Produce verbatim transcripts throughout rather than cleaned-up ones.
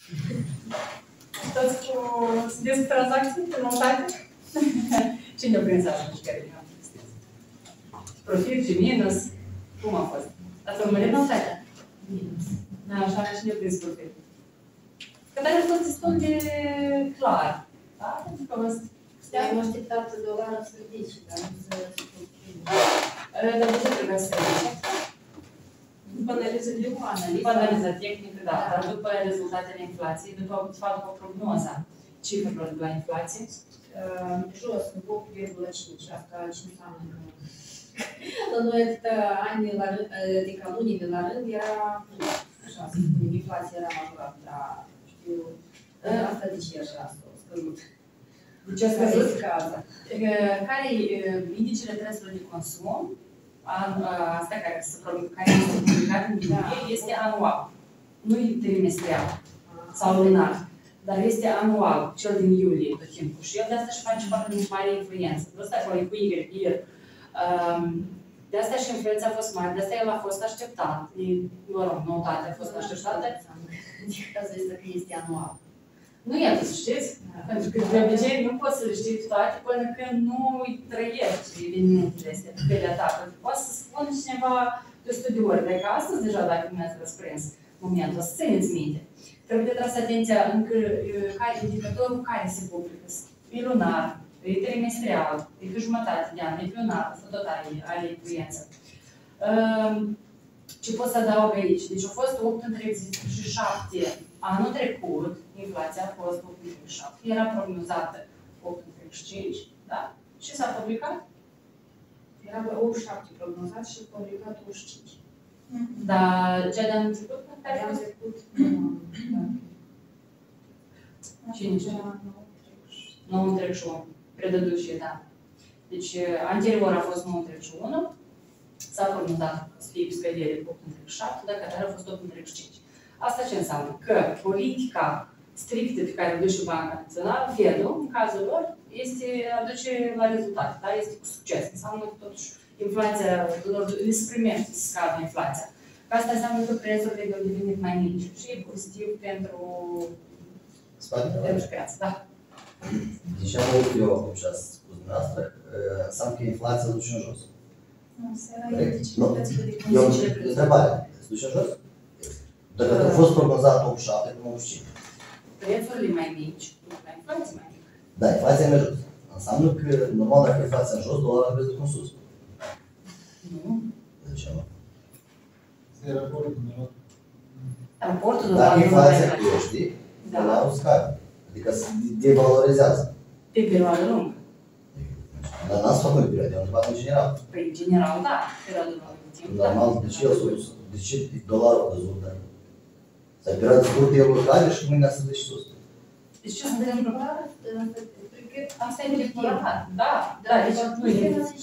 Toți cu... sunteți cu tranzacții pe noutate? Cine a prins asta mișcările? Profit și minus? Cum a fost? Ați urmărit noutatea? Minus. Da, așa că cine a prins profit? Că dar a fost destul de clar. Da? Pentru că vă am așteptat dolarul să ridice, dar nu să... Dar de ce trebuie să ridice? După analiză de După analiză tehnică, da, dar după rezultatele inflației, după, de fapt, după prognoza cifrelor de la inflație. Jos, în opt virgulă cinci, asta ce înseamnă că... La noi atâta ani, adică lunii de la rând, era, așa să spunem, inflația era majorată, dar știu, asta de ce așa a scăzut? De ce a scăzut? Care e indicele prețurilor de consum? Asta care este publicat în iulie este anual, nu e trimestrial sau lunar, dar este anual, cel din iulie tot timpul. Și el de asta și face foarte mare influență. De asta acolo e cu Y, I. De asta și influența a fost mare, de asta el a fost așteptat. Mă rog, noutatea a fost așteptată. Ca să zic că este anual. Nu e atât, știți? Pentru că de obicei nu poți să le știi toate până când nu îi trăiești evenimentele astea pe pelea ta. Poți să spună cineva de o sută de ori, dar că astăzi deja, dacă nu mi-ați răsprins momentul, să țineți minte. Trebuie de tras atenția încă care, indicatorul care se publică. E lunar, e trimestrial, e pe jumătate de an, e pe un an, asta tot are, are influență. Ce pot să adaug aici? Deci au fost opt virgulă treizeci și șapte anul trecut, inflația a fost opt virgulă treizeci și șapte, era prognozată opt virgulă treizeci și cinci, da? Și s-a publicat? Era optzeci și șapte prognozat și publicat optzeci și cinci. Dar cea de anul trecut? De anul trecut? Cine știu? nouă virgulă treizeci și unu. Предыдущие, da. Deci, anterior a fost nouă virgulă treizeci și unu, s-a prognozat să fie scădere opt virgulă treizeci și șapte, dar care a fost opt virgulă treizeci și cinci. Asta ce înseamnă? Că politica strictă pe care o duce Banca Națională, Fedul, în cazul lor, este, aduce la rezultate, da? Este cu succes. Înseamnă că totuși inflația lor le se primește să scadă inflația. Asta înseamnă că prețurile au devenit mai mici și e pozitiv pentru, pentru piață, da. Deci am auzit eu acum și ați spus dumneavoastră, înseamnă că inflația duce în jos. Nu, se era indicele prețului de Eu consum. întrebare, se duce în jos? Dacă a fost prognozat optzeci și șapte, cum optzeci și cinci. Prețurile mai mici, la inflație mai mică. Da, inflația e mai jos. Înseamnă că, normal, dacă inflația în jos, dolarul trebuie să sus. Nu. De ce nu? E raportul, nu? Raportul Dacă inflația crește, da, dolarul scade. Adică se devalorizează. pe perioadă lungă. Dar n-ați făcut în perioadă, am întrebat în general. Păi, în general, da, perioadă lungă de timp. Normal, de ce el s-a dus? De ce dolarul a căzut? Sau în perioada scurtă el urcare și mâine să duce sus. Deci ce se întâmplă? Asta e temporar. Da, da, deci nu e.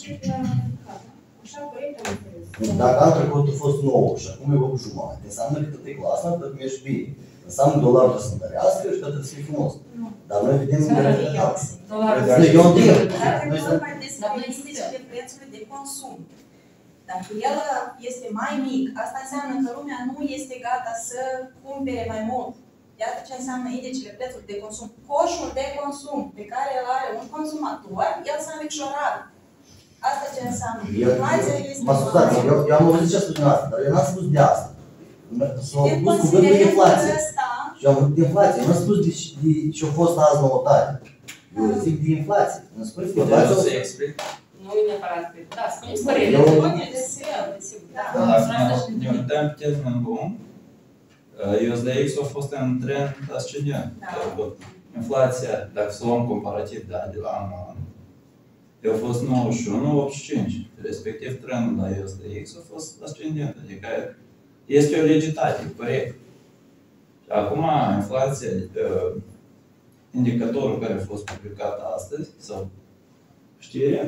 Așa corect am înțeles. Dacă anul trecut a fost nouă și acum e opt jumătate, înseamnă că te clasă, că mergi bine. Înseamnă dolarul trebuie să întărească și că trebuie să fie frumos. Dar noi vedem în realitate. Dolarul. Eu întreb. Dar e vorba despre indicele prețului de consum. Dacă el este mai mic, asta înseamnă că lumea nu este gata să cumpere mai mult. Iată ce înseamnă indicele prețului de consum. Coșul de consum pe care îl are un consumator, el s-a micșorat. Asta ce înseamnă. Inflația este... Mă scuzați, eu, eu am auzit ce a spus dumneavoastră, dar eu n-am spus de asta. S-a pus cuvântul de inflație. Și eu am vorbit de inflație, eu n-am spus de, de ce a fost azi nouătate. Eu zic de inflație. Îmi spune că inflația... Să explic? Nu e neapărat că... Da, spuneți părere. Eu- Desigur, da. Dacă ne uităm pe termen lung, U S D X a fost în trend ascendent. Inflația, dacă să luăm comparativ da, de la anul la an, a fost nouăzeci și unu optzeci și cinci. Respectiv, trendul la U S D X a fost ascendent. Adică este o legitate, corect. Și acum, inflația, indicatorul care a fost publicat astăzi, sau știrea,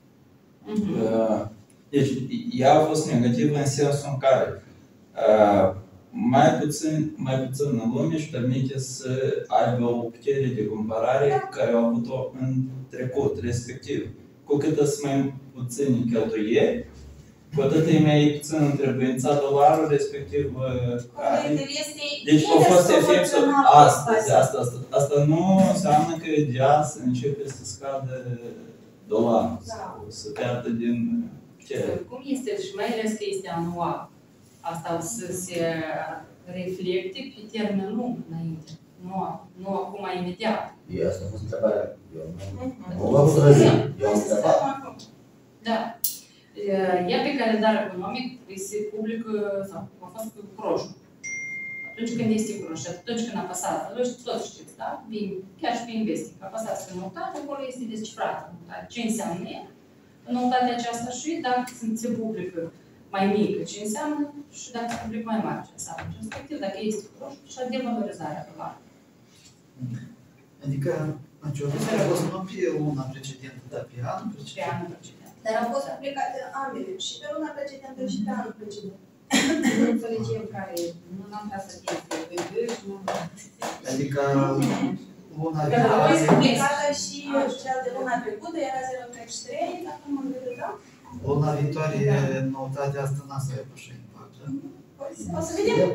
deci ea a fost negativă în sensul în care mai puțin, mai puțin în lume își permite să aibă o putere de comparare care au avut-o în trecut, respectiv. Cu cât sunt mai puține cheltuieli, cu atât e mai puțin întrebuințat dolarul, respectiv... Corect, este Deci a fost efectul nedesproporțional astăzi, asta, asta, asta nu înseamnă că de azi începe să scadă dolarul, sau să piardă din ce. Cum este și mai ales că este anual, asta să se reflecte pe termen lung înainte, nu, nu acum imediat. E asta a fost întrebarea. Eu nu vă putrăzi. Eu am întrebat. Da. Ea pe calendar economic se publică, sau a fost cu roșu. Atunci când este cu roșu, atunci când apăsați, toți știți, da? Chiar și pe Investing, apăsați pe noutate, acolo este descifrată noutate. Ce înseamnă ea? Noutatea aceasta și dacă se publică mai mică, ce înseamnă, și dacă se publică mai mare, ce înseamnă. Și respectiv, dacă este cu roșu, și la devalorizarea dolarului. Adică, a fost nu pe luna precedentă, dar pe anul Pe precedent. anul precedent. Dar au fost aplicate ambele, și pe luna precedentă și pe anul precedent. Nu înțelegem care e. Nu am vrea să fie pe doi și nu. Adică luna Dar a fost viitoare, publicată și cel de luna trecută, era zero virgulă treizeci și trei, dacă mă gândesc, da? luna viitoare, noutatea asta n-a să aibă așa impact. O să vedem.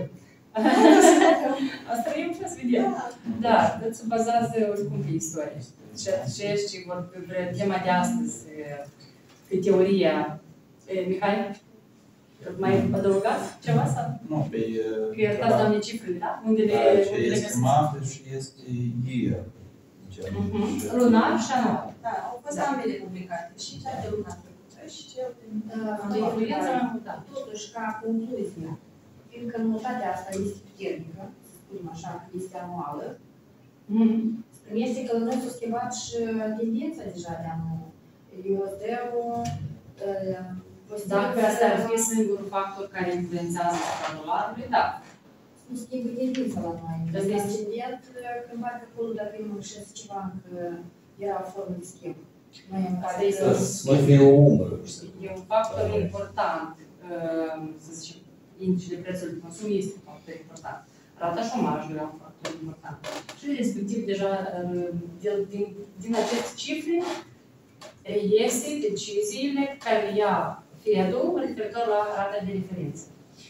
Asta e să vedem. Da, deci se bazează oricum pe istorie. Ceea ce vorbim despre tema de astăzi, pe teoria. Mihai, mai adăugați ceva sau? Nu, pe... Că iertați, doamne, cifrele, da? Unde le, Da, ce unde le este găsiți? mafă și este year. Mhm. Lunar și anual. Da, au fost ambele publicate, și cea de luna trecută, și cel de Cu influența mai mult, da. Totuși, ca concluzie, fiindcă noutatea asta este puternică, să spunem așa, că este anuală, Mhm. este că noi s-a schimbat și tendința deja de anul. U S D-ul, Dacă asta ar fi singurul factor care influențează asupra dolarului, da. nu schimbă tendința la noi. Dar Este este- ascendent, când parcă acolo, dacă nu greșesc ceva, că era o formă de schimb. Noi în Asta parte este că... Să nu fie o umbră. E un factor important, uh, să zicem, indicele prețului de consum este un factor important. Rata șomajului e un factor important. Și respectiv, deja, uh, de, din, din aceste cifre, reiese deciziile care le ia Fed-ul referitor la rata de referință.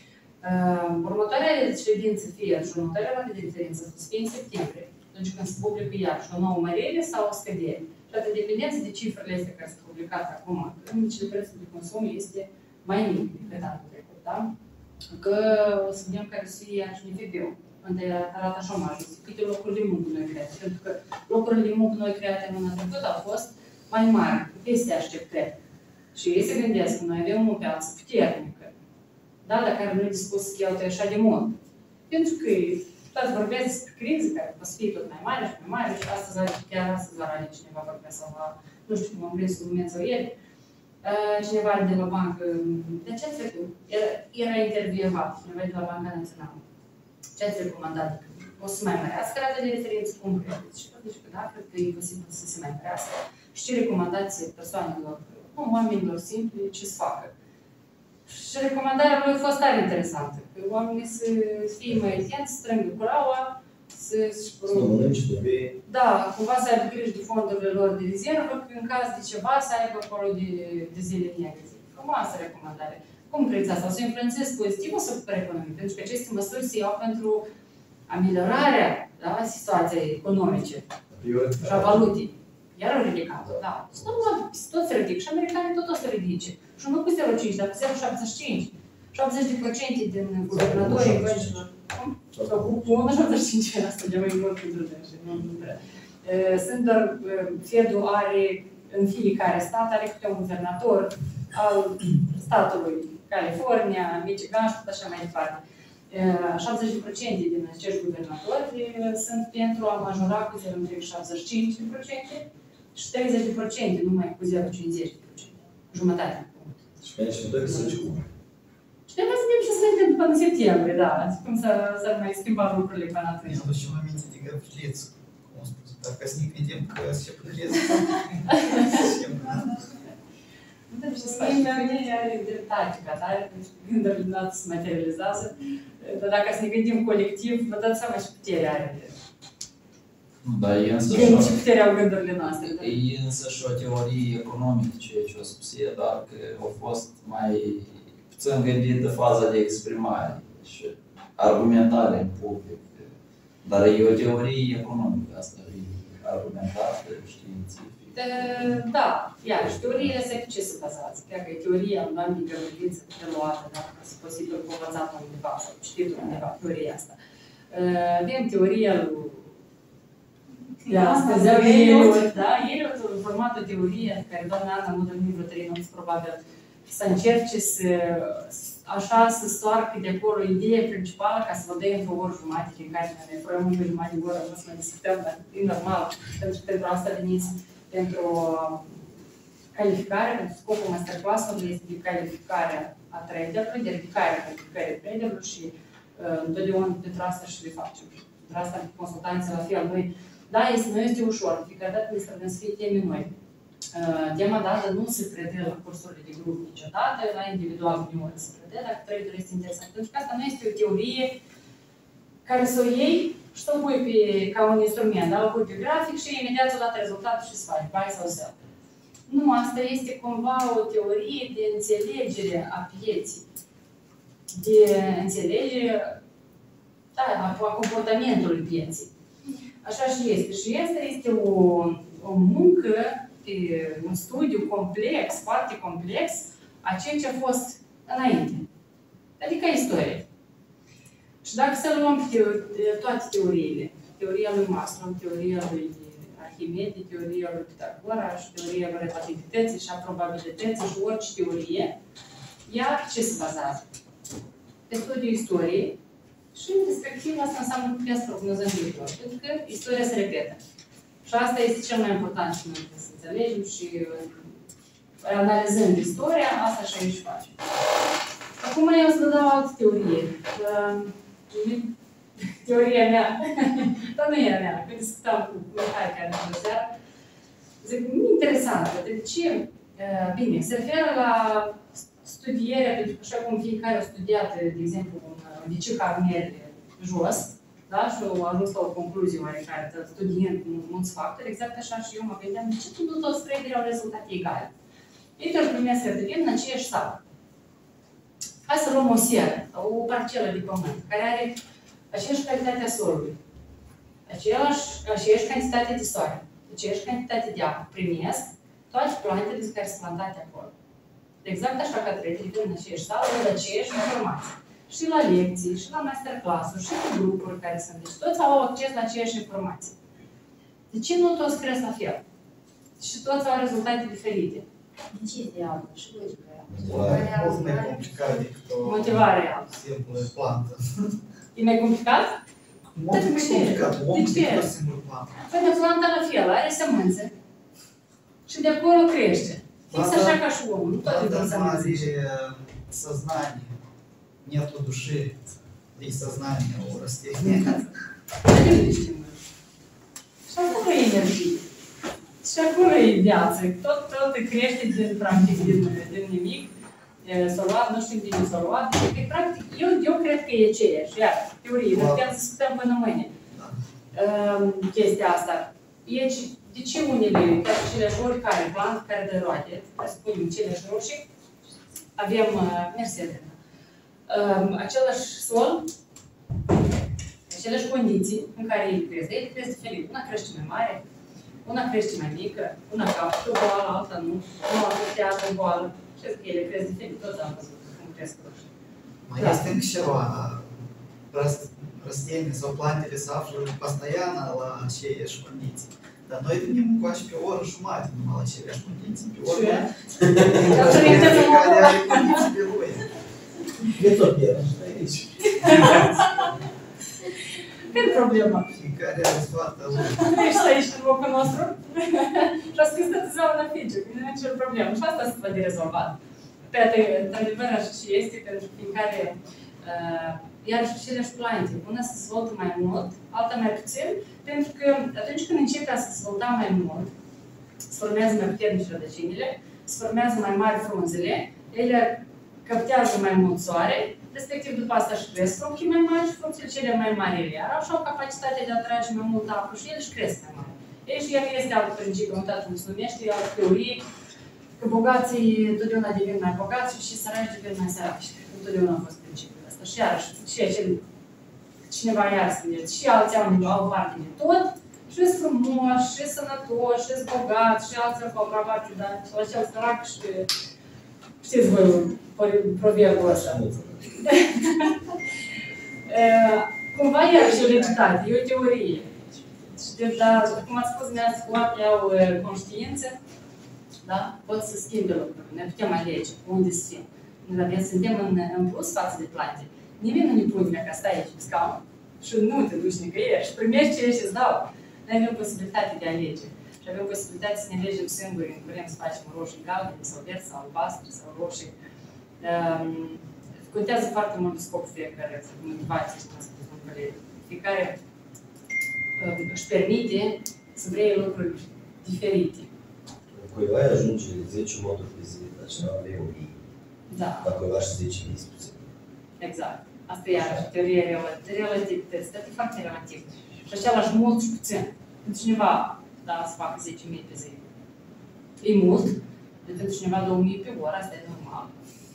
Uh, următoarea ședință Fed și următoarea rată de referință o să fie în septembrie, atunci când se publică iarăși o nouă mărire sau o scădere. Și atât dependență de cifrele astea care sunt publicate acum, indicele prețului de consum este mai mic decât anul trecut, da? Că o să vedem care să fie și N F B-ul, unde rata șomajului, câte locuri de muncă noi create, pentru că locurile de muncă noi create în anul trecut au fost mai mari, peste așteptări. Și ei se gândesc că noi avem o piață puternică, da, dar care nu e dispus să cheltuie așa de mult. Pentru că toți vorbesc despre criză, care poate să fie tot mai mare și mai mare, și astăzi, chiar astăzi la radio cineva vorbea sau la, nu știu cum am vrut să lume sau ieri, cineva de la bancă, de ce ați trecut? Era, era intervievat, cineva de la Banca Națională. Ce ați recomandat? O să mai mărească rata de referință? Cum credeți? Și atunci că da, cred că e posibil să se mai mărească. Și ce recomandați persoanelor, nu, oamenilor simpli, ce să facă? Și recomandarea lui a fost tare interesantă. Că oamenii să fie mai atenți, să strângă curaua, să... Să nu mănânci, să bei. Da, cumva să aibă grijă de fondurile lor de rezervă, că în caz de ceva să aibă acolo de, de zile negre. Frumoasă recomandare. Cum credeți asta? O să influențeze pozitiv o supra economie? Pentru că aceste măsuri se iau pentru ameliorarea, da, situației economice și a valutei. Iar au ridicat, da. Și normal, tot se ridică. Și americanii tot o să ridice. Și nu cu zero virgulă cinci, dar cu zero virgulă șaptezeci și cinci. șaptezeci de procente din guvernatorii băncilor. Sau cu unu virgulă șaptezeci și cinci, asta de mai mult pentru dânsi, nu prea. Sunt doar, Fed-ul are, în fiecare stat, are câte un guvernator al statului California, Michigan și tot așa mai departe. șaptezeci de procente din acești guvernatori sunt pentru a majora cu zero virgulă șaptezeci și cinci la sută și treizeci de procente numai cu zero virgulă cincizeci la sută. Jumătate. Și pe aici nu trebuie să zici cum. Și trebuie să vedem ce se întâmplă până în septembrie, da. Cum să mai schimba lucrurile până atunci. Mi-am adus și o aminte de găfliț, cum am spus, dacă să ne gândim că se păduresc. Nu trebuie să faci. Mie are dreptate, că are gândurile noastre se materializează. Dar dacă să ne gândim colectiv, vă dați seama ce putere are. Da, e însă Gând și ce putere au gândurile noastre. o- e însă și o teorie economică, ceea ce o spus e, dar că au fost mai puțin gândit de faza de exprimare și argumentare în public. Dar e o teorie economică asta, e argumentată, științifică. Da, iarăși, teoriile se pe ce se bazează? Chiar că e teoria în anumite găurință preluată, dacă sunt posibil învățată undeva sau citită undeva, teoria asta. Avem teoria lui de astăzi, Eliot, da? Eliot a format o teorie care doamna Ana nu dă vreo trei minute, probabil, să încerce să, așa, să stoarcă de acolo ideea principală ca să vă dea într-o oră jumătate, fiecare ne fărăm o jumătate de oră, nu să mai discutăm, dar e normal, pentru că pentru asta veniți pentru calificare, pentru scopul masterclass-ului este de calificarea a traderului, de ridicarea calificării traderului și uh, întotdeauna pentru asta și le facem. Pentru asta consultanții la fel, noi, da, este, nu este ușor, fiecare dată ne strădăm să fie teme noi. Uh, tema dată nu se predă la cursurile de grup niciodată, la individual nu se predă, dacă traderul este interesant. Pentru că asta nu este o teorie care să o iei și să o pui pe, ca un instrument, da? O pui pe grafic și imediat o dată rezultatul și să faci buy sau sell. Nu, asta este cumva o teorie de înțelegere a pieții, de înțelegere da, a comportamentului pieții. Așa și este. Și asta este o, o muncă, un studiu complex, foarte complex, a ceea ce a fost înainte. Adică istorie. Și dacă să luăm toate teoriile, teoria lui Maslow, teoria lui Arhimede, teoria lui Pitagora și teoria lui relativității și a probabilității și orice teorie, ea ce se bazează? Pe studiul istoriei și respectiv asta înseamnă că putem să prognozăm viitor, pentru că istoria se repetă. Și asta este cel mai important și noi să înțelegem și analizând istoria, asta și aici facem. Acum eu o să vă dau altă teorie. Teoria mea, dar nu e a mea, că discutam cu Mihai care în seara, zic, nu interesant, de ce? Bine, se referă la studierea, pentru că așa cum fiecare a studiat, de exemplu, un liceu carniere jos, da? Și au ajuns la o concluzie oarecare, studiind mulți factori, exact așa și eu mă gândeam, de ce nu toți traderii au rezultate egale? Ei tot primesc certificat în aceeași sală. Hai să luăm o seră, o parcelă de pământ, care are aceeași calitate a solului, aceeași, aceeași cantitate de soare, aceeași cantitate de apă. Primesc toate plantele care sunt plantate acolo. Exact așa ca traderii în aceeași sală, văd aceeași informații. Și la lecții, și la masterclass-uri, și cu grupuri care sunt. Deci toți au acces la aceeași informații. De ce nu toți cresc la fel? Și toți au rezultate diferite. De ce este altă? Și logica aia. Mult mai complicat decât o Motivarea altă. simplă plantă. E mai complicat? Mult mai complicat. Omul decât o simplă plantă. Păi de planta la fel, are sămânțe. Și de acolo crește. Fix așa ca și omul, nu toate din sămânțe. Сознание. Нету души, есть сознание у растения. Și acolo e energie. Și acolo e viață. Tot, tot crește din, practic, din, din nimic. S-a luat, nu știu din s-a luat. Deci, practic, eu, eu cred că e aceeași. Iar, teorie, dar putem să discutăm până mâine. Da. Uh, chestia asta. E, de ce unele, chiar aceleași ori care, plant, care de roade, să spunem, aceleași roșii, avem, uh, mersi, uh, același sol, aceleași condiții în care ei cresc. Ei cresc diferit. Una crește mai mare, una crește mai mică, una capătă o boală, alta nu, una afectează o boală. Știți că ele cresc diferit, toți am văzut cum cresc roșii. Mai este încă ceva. Rastenia sau plantele se află постоянно la aceeași condiții. Dar noi venim cu așa pe o oră jumătate numai la aceleași condiții. Pe oră fiecare are condiții pe lui. E tot pierd, și aici. Care e problema? Fiecare are soarta lui. Nu ești aici în locul nostru și a scris toată ziua la fiice, nu e nicio problemă. Și asta se va de rezolvat. Pe atât, într-adevăr, așa și este, pentru că fiecare, uh, iar și aceleași plante, una se dezvoltă mai mult, alta mai puțin, pentru că atunci când începe a se dezvolta mai mult, se formează mai puternici rădăcinile, se formează mai mari frunzele, ele captează mai mult soare, respectiv după asta își cresc fructii mai mari și fructile cele mai mari ele iar au capacitatea de a atrage mai mult apă și ele își cresc mai mari. Ei și el este alt principiu, uitați cum se numește, altă teorie, că bogații totdeauna devin mai bogați și săraci devin mai săraci. Întotdeauna a fost principiul ăsta. Și iarăși, ceea ce cineva iar spune, și alții au, au parte de tot, și-s frumoși, și sănătoși, și-s bogați, și alții au parte, dar la cel sărac și știți voi proverbul ăsta. Cumva iarăși e o legitate, e o teorie. Dar, cum ați spus, ne-ați foarte au conștiință, da? Pot să schimbe lucrurile, ne putem alege unde să fim. Dar suntem în, în plus față de plante. Nimeni nu ne pune ca stai aici pe scaun și nu te duci nicăieri și primești ceea ce îți dau. Noi avem posibilitate de a alege. Și avem posibilitate să ne alegem singuri, când vrem să facem roșii galbene sau verzi sau albastre sau roșii. Um, contează foarte mult scopul fiecare, motivație, cum a spus un coleg. Fiecare um, își permite să vrei lucruri diferite. Cuiva ajunge zece moduri pe zi, dar cineva avea o mie. Da. Dar cuiva și zece mii spune. Exact. Asta e iarăși teorie relativități, dar e foarte relativ. Și același mult și puțin. Pentru cineva, da, să facă zece mii pe zi. E mult, de pentru cineva două mii pe oră, asta e normal.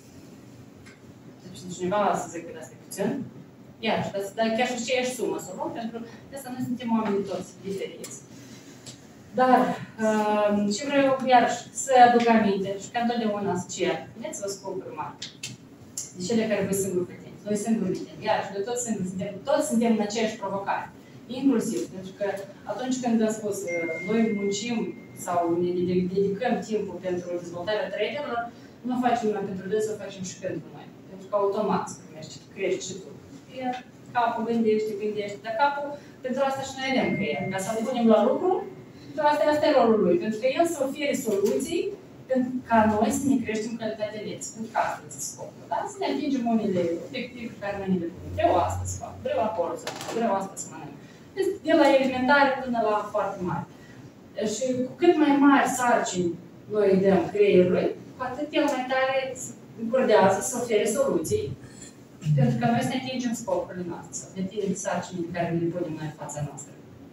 Deci pentru cineva să zic că asta e puțin, iarăși, dar chiar și aceeași sumă să luăm, pentru că de asta noi suntem oameni toți diferiți. Dar, ce vreau eu, iarăși, să aduc aminte și ca întotdeauna să cer, puneți-vă scopuri mari. De cele care voi singuri puteți. Noi singuri putem. Iarăși, de toți singuri suntem, toți suntem în aceeași provocare. Inclusiv, pentru că atunci când am spus, noi muncim sau ne dedicăm timpul pentru dezvoltarea traderilor, nu o facem numai pentru dâns, o facem și pentru noi. Pentru că automat să primești, crești și tu. Iar capul gândește, gândește, dar capul, pentru asta și noi avem creier. Ca să-l punem la lucru, pentru asta, asta e rolul lui. Pentru că el să ofere soluții pentru ca noi să ne creștem calitatea vieții. Pentru că asta este scopul. Da? Să ne atingem unele obiective pe care noi ne le punem. Vreau asta să fac, vreau acolo să fac, vreau asta să mănânc. Deci, de la elementare până la foarte mari. Și cu cât mai mari sarcini noi îi dăm creierului, cu atât el mai tare se încordează să ofere soluții. Pentru că noi să ne atingem scopurile noastre, să ne atingem sarcinile care ne le punem noi în fața noastră.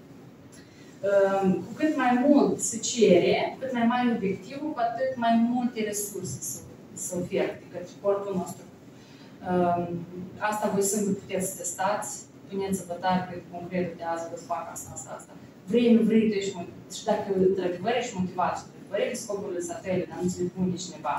Cu cât mai mult se cere, cu cât mai mare obiectivul, cu atât mai multe resurse să ofere către corpul nostru. Asta voi singuri puteți să testați, puneți-vă tare pe concretul de azi, vă fac asta, asta, asta. Vrei, nu vrei, tu ești motivat. Și dacă într-adevăr ești motivat și într-adevăr ești scopurile să tăile, dar nu ți le pune cineva,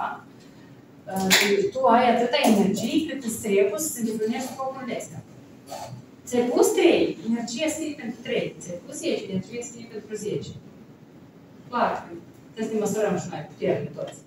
tu ai atâta energie cât îți trebuie să îndeplinești scopurile astea. Ți-ai pus trei, energia este pentru trei. Ți-ai pus zece, energia este pentru zece. Clar, trebuie să ne măsurăm și noi puterile toți.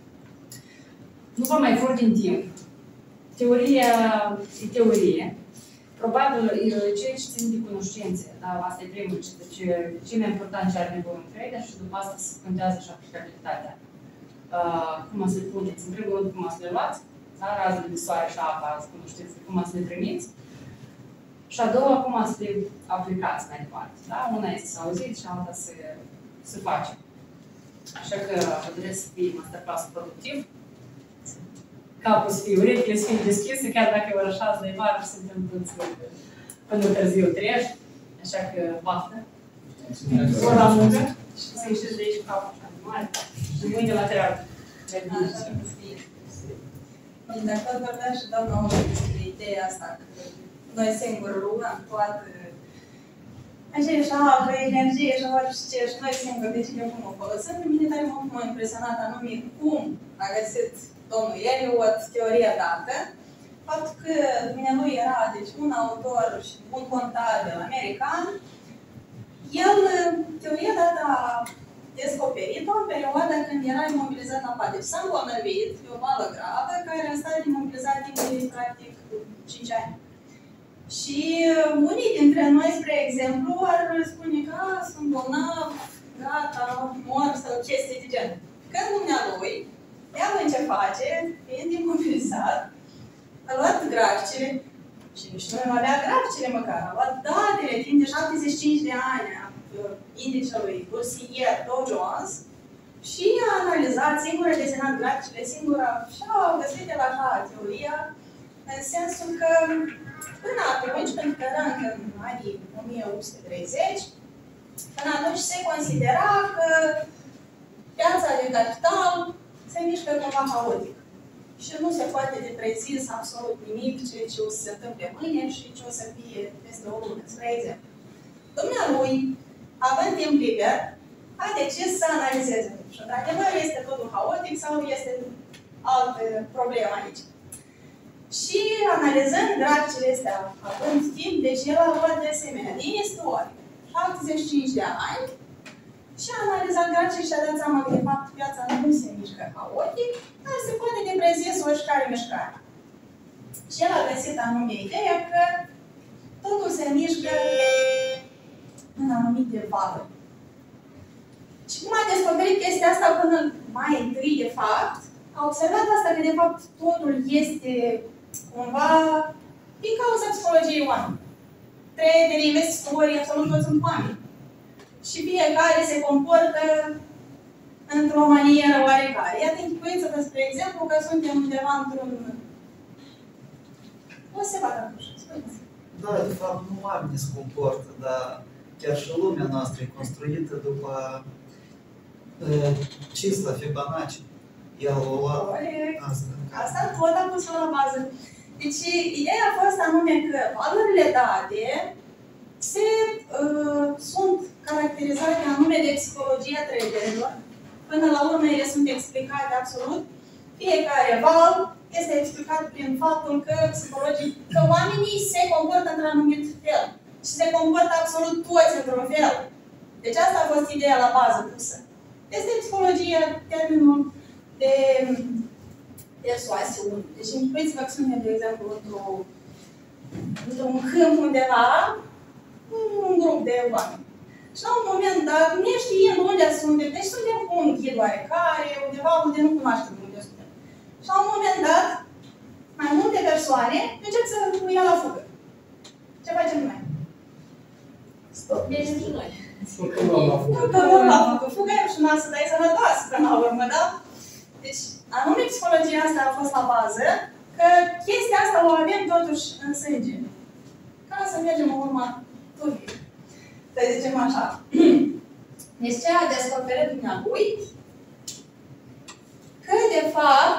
Nu vă mai fur din timp. Teoria e teorie. Probabil ceea ce țin de cunoștințe, dar asta e primul, deci cel mai important ce are nevoie un trader și după asta se contează și aplicabilitatea. Uh, cum să le puneți, în primul rând cum să le luați, da? Razele de soare și apa, cunoștințe, cum să le primiți. Și a doua, cum să le aplicați mai departe. Da? Una este să auziți și alta să, să facem. Așa că vă doresc să fie masterclass productiv. Capul să fie, urechile să fie deschise, chiar dacă e ora șase de vară și suntem toți până târziu treji. Așa că baftă. Ora la muncă și să ieșiți de aici cu capul așa de mare. Și mâine la treabă. Așa să fie. Bine, dacă tot vorbea și doamna Olga despre ideea asta, că noi singuri rugăm toată aceeași apă, energie și orice, și noi singuri de cine cum o folosim. Pe mine tare mult m-a impresionat anume cum a găsit domnul Eliot teoria dată, faptul că dumnealui era deci, un autor și un contabil american, el teoria dată a descoperit-o în perioada când era imobilizat la pat. Deci s-a îmbolnăvit de o boală gravă care a stat imobilizat timp de practic cinci ani. Și unii dintre noi, spre exemplu, ar spune că sunt bolnav, gata, mor sau chestii de genul. Când dumnealui, iată ce face, fiind imobilizat, a luat graficele, și nici nu avea graficele măcar, a luat datele timp de șaptezeci și cinci de ani a indicelui bursier Dow Jones și a analizat, singur a desenat graficele, singur și a găsit el așa teoria, în sensul că până atunci, pentru că era încă în anii o mie opt sute treizeci, până atunci se considera că piața de capital se mișcă cumva haotic. Și nu se poate de prezis absolut nimic ce, ce o să se întâmple mâine și ce o să fie peste o lună. Spre exemplu, dumnealui, având timp liber, a decis să analizeze. Și într-adevăr este totul haotic sau este altă problemă aici. Și analizând graficele astea, având timp, deci el a luat de asemenea din istorie, șaptezeci și cinci de ani, și a analizat graficele și a dat seama că de fapt viața nu se mișcă haotic, dar se poate de prezis oricare mișcare. Și el a găsit anume ideea că totul se mișcă în anumite valuri. Și cum a descoperit chestia asta până mai întâi, de fapt, a observat asta că, de fapt, totul este cumva din cauza psihologiei oamenilor. Traderi, investitori, absolut toți sunt oameni. Și fiecare se comportă într-o manieră oarecare. Iată, închipuiți-vă, spre exemplu, că suntem undeva într-un... O să se vadă atunci, spuneți. Da, de fapt, nu oamenii se comportă, dar chiar și lumea noastră e construită după uh, cisla Fibonacci. El o lua asta. Asta tot a pus la bază. Deci, ideea a fost anume că valorile date se, uh, sunt caracterizate anume de psihologia traderilor. Până la urmă, ele sunt explicate absolut. Fiecare val este explicat prin faptul că psihologic, că oamenii se comportă într-un anumit fel. Și se comportă absolut toți într-un fel. Deci asta a fost ideea la bază pusă. Este psihologia, termenul de persoasiune. Deci închipuiți-vă că suntem, de exemplu, într-un câmp undeva, un grup de oameni. Și la un moment dat, neștiind unde suntem, deci suntem cu un ghid oarecare, undeva unde nu cunoaștem unde suntem. Și la un moment dat, mai multe persoane încep să ia la fugă. Ce facem noi? Stop. Deci și noi. Fugăm la fugă. Fuga e rușinoasă, dar e sănătoasă până la urmă, da? Deci, anume psihologia asta a fost la bază, că chestia asta o avem totuși în sânge. Ca să mergem în urma turbii. Să zicem așa. Deci ce a descoperit dumnealui? Că, de fapt,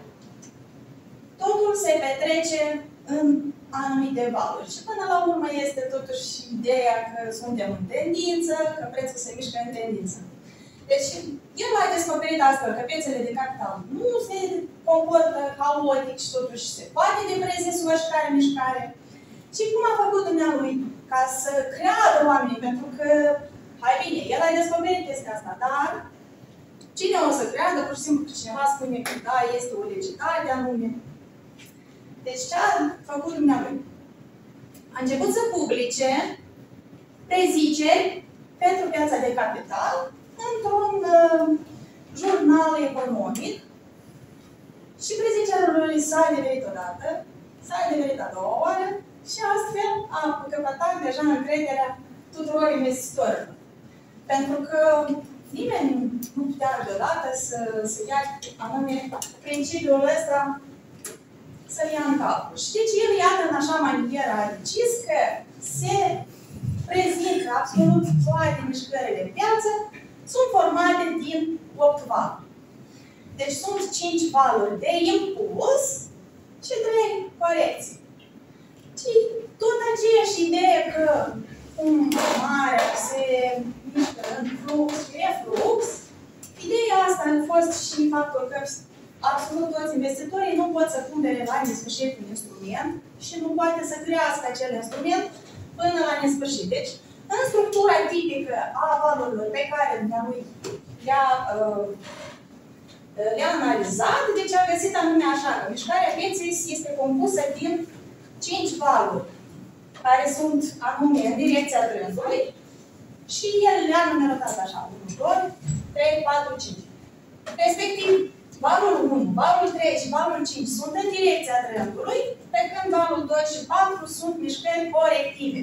totul se petrece în anumite valuri. Și până la urmă este totuși ideea că suntem în tendință, că prețul se mișcă în tendință. Deci, el a descoperit astfel că piețele de capital nu se comportă haotic și totuși se poate de prezis oricare mișcare. Și cum a făcut dumnealui? Ca să creadă oamenii, pentru că, hai bine, el a descoperit chestia asta, dar cine o să creadă? Pur și simplu că cineva spune că da, este o legitate anume. Deci ce a făcut dumnealui? A început să publice preziceri pentru piața de capital într-un uh, jurnal economic și prezicerea lui s-a adeverit odată, s-a adeverit a doua oară și astfel a căpătat deja încrederea tuturor investitorilor. Pentru că nimeni nu putea deodată să, să ia anume principiul ăsta să-l ia în calcul. Și deci el, iată, în așa manieră a decis că se prezintă absolut toate mișcările de piață sunt formate din opt valuri. Deci sunt cinci valuri de impuls și trei corecții. Și tot aceeași idee că cum marea se mișcă în flux și reflux, ideea asta a fost și faptul că absolut toți investitorii nu pot să cumpere la nesfârșit un instrument și nu poate să crească acel instrument până la nesfârșit. Deci, în structura tipică a valorilor pe care dumnealui le-a uh, le-a analizat, deci a găsit anume așa, că mișcarea pieței este compusă din cinci valuri, care sunt anume în direcția trendului și el le-a numerotat așa, unu, doi, trei, patru, cinci. Respectiv, valul unu, valul trei și valul cinci sunt în direcția trendului, pe când valul doi și patru sunt mișcări corective.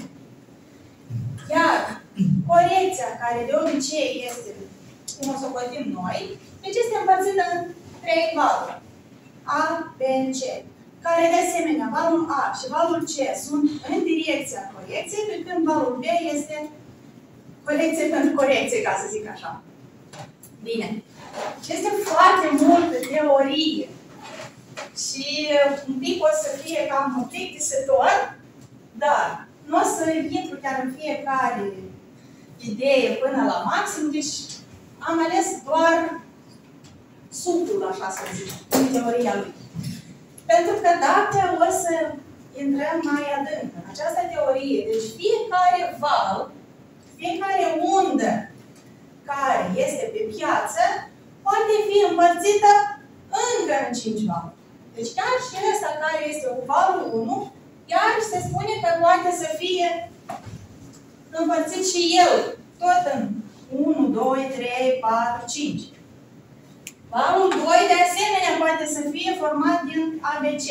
Iar corecția, care de obicei este, cum o să o socotim noi, deci este împărțită în trei valuri, A, B, C, care de asemenea, valul A și valul C sunt în direcția corecției, pe când valul B este corecție pentru corecție, ca să zic așa. Bine. Este foarte multă teorie și un pic o să fie cam plictisitor, dar nu o să intru chiar în fiecare idee până la maxim, deci am ales doar sucul, așa să zic, în teoria lui. Pentru că dacă o să intrăm mai adânc în această teorie, deci fiecare val, fiecare undă care este pe piață, poate fi împărțită încă în cinci valuri. Deci chiar și ăsta care este valul unu, iar se spune că poate să fie împărțit și el, tot în unu, doi, trei, patru, cinci. Valul doi, de asemenea, poate să fie format din A B C.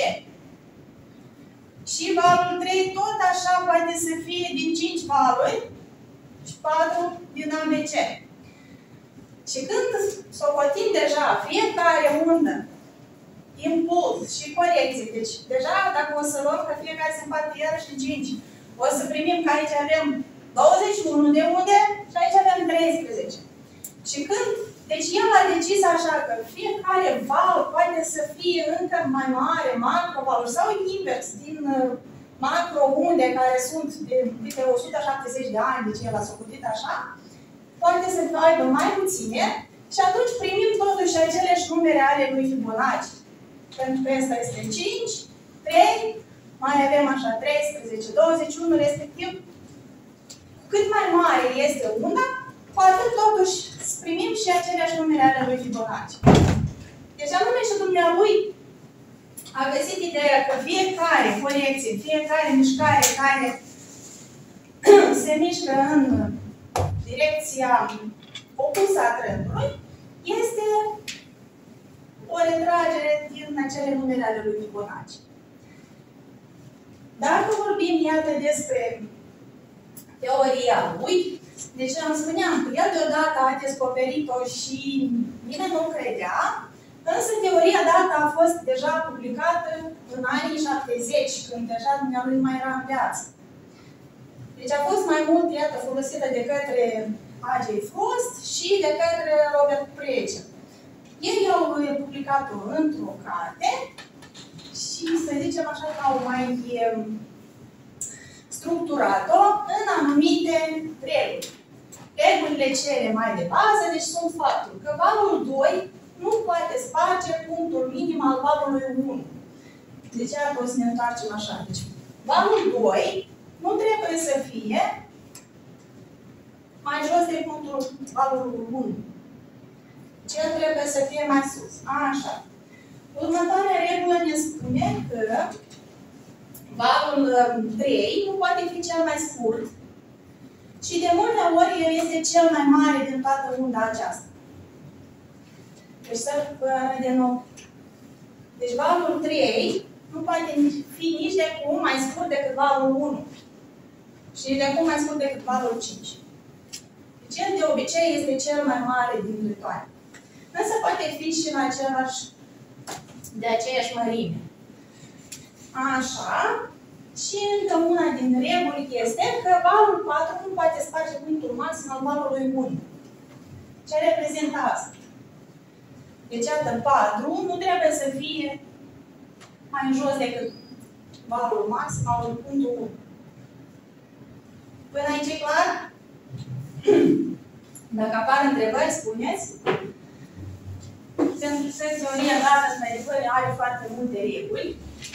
Și valul trei, tot așa, poate să fie din cinci valuri și patru din A B C. Și când socotim deja fiecare undă, impuls și corecție, deci deja dacă o să luăm că fiecare se împarte iarăși în cinci, o să primim că aici avem douăzeci și unu de unde și aici avem treisprezece. Și când, deci el a decis așa că fiecare val poate să fie încă mai mare, macrovaluri sau invers din macro unde care sunt de câte o sută șaptezeci de ani, deci el a socotit așa, poate să aibă mai puține și atunci primim totuși aceleași numere ale lui Fibonacci. Pentru că ăsta este cinci, trei, mai avem așa treisprezece, douăzeci și unu, respectiv. Cât mai mare este unda, cu atât totuși primim și aceleași numere ale lui Fibonacci. Deci anume și dumnealui a găsit ideea că fiecare corecție, fiecare mișcare care se mișcă în direcția opusă a trendului este o retragere din acele numere ale lui Fibonacci. Dacă vorbim, iată, despre teoria lui, deci am spuneam că el deodată a descoperit-o și nimeni nu credea, însă teoria dată a fost deja publicată în anii șaptezeci, când deja dumnealui nu mai era în viață. Deci a fost mai mult, iată, folosită de către A J Frost și de către Robert Precher. Ei au publicat-o într-o carte și, să zicem așa, că au mai structurat-o în anumite reguli. Regulile cele mai de bază, deci sunt faptul că valul doi nu poate sparge punctul minim al valului unu. Deci, iată, o să ne întoarcem așa. Deci, valul doi nu trebuie să fie mai jos de punctul valului unu. Cel trebuie să fie mai sus. Așa. Următoarea regulă ne spune că valul trei nu poate fi cel mai scurt și de multe ori el este cel mai mare din toată unda aceasta. Deci să arăt de nou. Deci valul trei nu poate fi nici de cum mai scurt decât valul unu. Și de cum mai scurt decât valul cinci. Deci el de obicei este cel mai mare dintre toate. Însă poate fi și în același, de aceeași mărime. Așa. Și încă una din reguli este că valul patru nu poate sparge punctul maxim al valului unu. Ce reprezintă asta? Deci, iată, patru nu trebuie să fie mai jos decât valul maxim al punctul unu. Până aici e clar? Dacă apar întrebări, spuneți. Pentru că teoria dată în derivări are foarte multe reguli.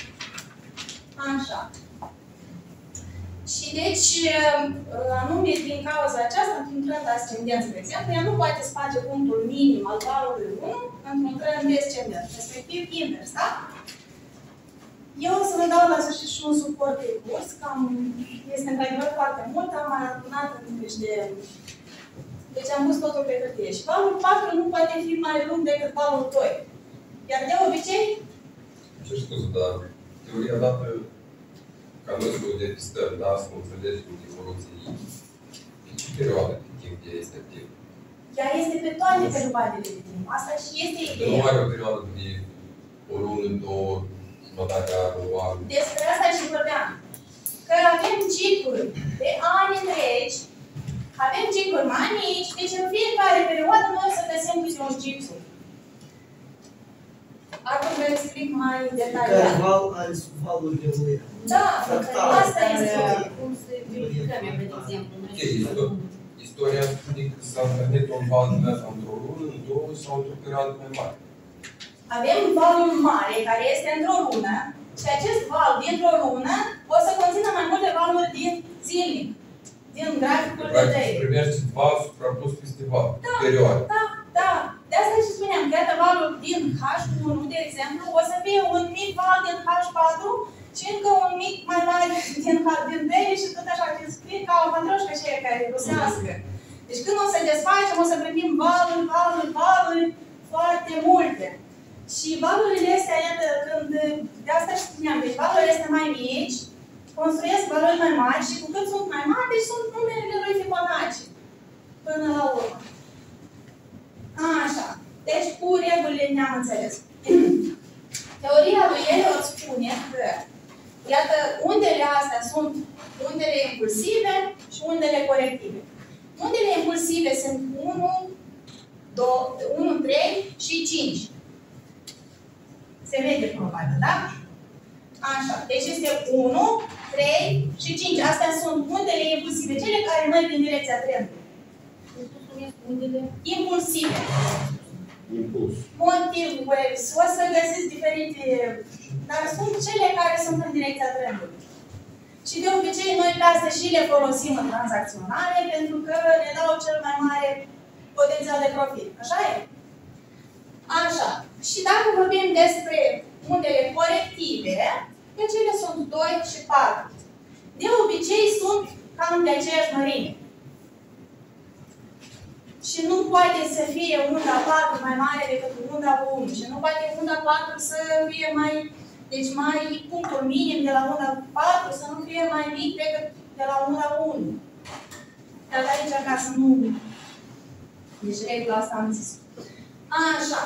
Așa. Și deci, anume din cauza aceasta, într-un trend ascendență, de exemplu, ea nu poate sparge punctul minim al valului unu într-un trend descendent, respectiv invers, da? Eu o să vă dau la sfârșit și un suport de curs, cam este într-adevăr foarte mult, am mai adunat în de... Deci am pus totul pe hârtie. Și valul patru nu poate fi mai lung decât valul doi. Iar de obicei... Ce scuze, dar teoria dată ca noi să o depistăm, da? Să înțelegem evoluției, pe ce perioadă de timp ea este activ? Ea este pe toate perioadele de timp. Asta și este ideea. Nu are o perioadă de o lună, două, jumătate de an, un an. Despre asta și vorbeam. Că avem cicluri de ani întregi, avem cicluri cicluri mai mici, deci în fiecare perioadă noi o să găsim câte un ciclu. Acum vă explic mai detaliat. Care val are subvalurile lui. Da, Fractal. asta este. Cum să verificăm, eu, de exemplu, noi Ok, isto- istoria spune că s-a întâlnit un val din asta într-o lună, în două sau într-o perioadă mai mare. Avem valul mare, care este într-o lună, și acest val dintr-o lună o să conțină mai multe valuri din zilnic, din graficul de Practic, trei. se primește val suprapus peste val, perioadă. Da, da. De asta și spuneam că iată valul din H unu, de exemplu, o să fie un mic val din H patru și încă un mic mai mare din H din trei și tot așa, că scrie ca o pătrășcă aceea care rusească. Deci când o să desfacem, o să primim valuri, valuri, valuri foarte multe. Și valurile astea, iată, când, de asta și spuneam, deci valurile astea mai mici, construiesc valori mai mari și cu cât sunt mai mari, deci sunt numerele lui Fibonacci. Până la urmă. Așa. Deci cu regulile ne-am înțeles. Teoria lui Elliot spune că, iată, undele astea sunt undele impulsive și undele corective. Undele impulsive sunt unu, doi, unu, trei și cinci. Se vede probabil, da? Așa. Deci este unu, trei și cinci. Astea sunt undele impulsive, cele care merg în direcția trendului. undele Impulsive. Impuls. Motive waves. O să găsiți diferite, dar sunt cele care sunt în direcția trendului. Și de obicei noi pe astea și le folosim în tranzacționare pentru că ne dau cel mai mare potențial de profit. Așa e? Așa. Și dacă vorbim despre undele corective, cele sunt doi și patru. De obicei sunt cam de aceeași mărime. Și nu poate să fie unda patru mai mare decât unda unu. Și nu poate unda patru să fie mai, deci mai punctul minim de la unda patru să nu fie mai mic decât de la unda unu. Dar aici ca să nu... Deci regula asta am zis. Așa.